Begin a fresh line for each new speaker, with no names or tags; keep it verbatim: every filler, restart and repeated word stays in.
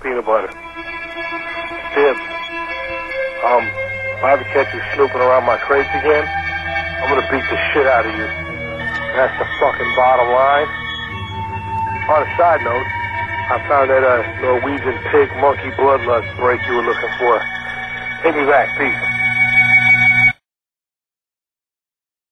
peanut butter. Dibbs. Um, if I ever catch you snooping around my crates again, I'm gonna beat the shit out of you. That's the fucking bottom line. On a side note, I found that uh, Norwegian pig monkey bloodlust break you were looking for. Hit me back. Peace.